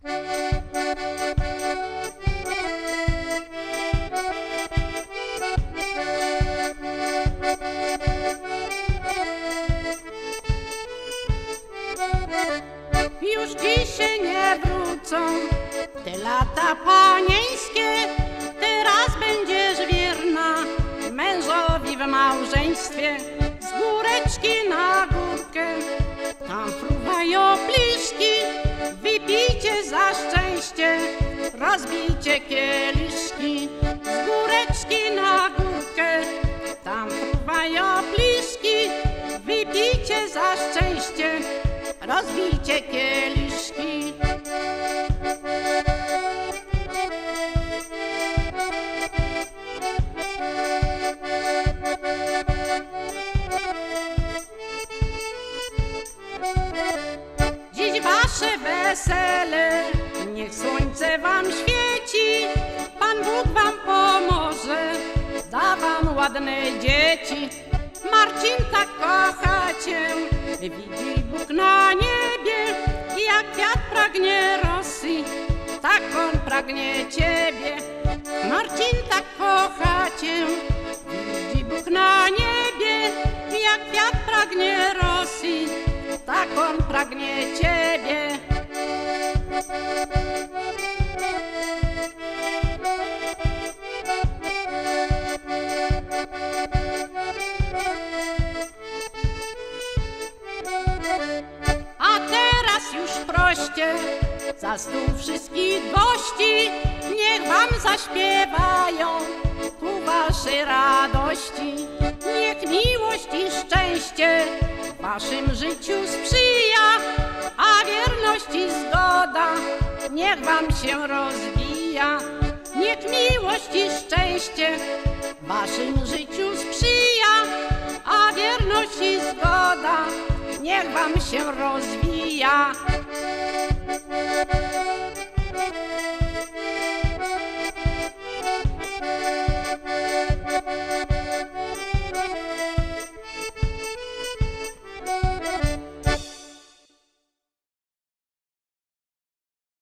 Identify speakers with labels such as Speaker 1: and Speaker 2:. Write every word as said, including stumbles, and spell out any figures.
Speaker 1: Już dzisiaj nie wrócą te lata panieńskie, teraz będziesz wierna mężowi w małżeństwie. Z góreczki na górkę, tam fruwają pliszki, wypijcie za szczęście, rozbijcie kieliszki. Z góreczki na górkę, tam fruwają pliszki, wypijcie za szczęście, rozbijcie kieliszki. Dziś wasze wesele, niech słońce wam świeci, Pan Bóg wam pomoże, da wam ładne dzieci. Marcin tak kocha cię, widzi Bóg na niebie, jak kwiat pragnie rosy, tak on pragnie ciebie. Marcin tak kocha cię, widzi Bóg na niebie, jak kwiat pragnie rosy, tak on pragnie ciebie. A teraz już proście za stół wszystkich gości, niech wam zaśpiewają ku waszej radości. Niech miłość i szczęście w waszym życiu sprzyja, a wierność i zgoda niech wam się rozwija. Niech miłość i szczęście w waszym życiu sprzyja, a wierność i zgoda niech wam się rozwija.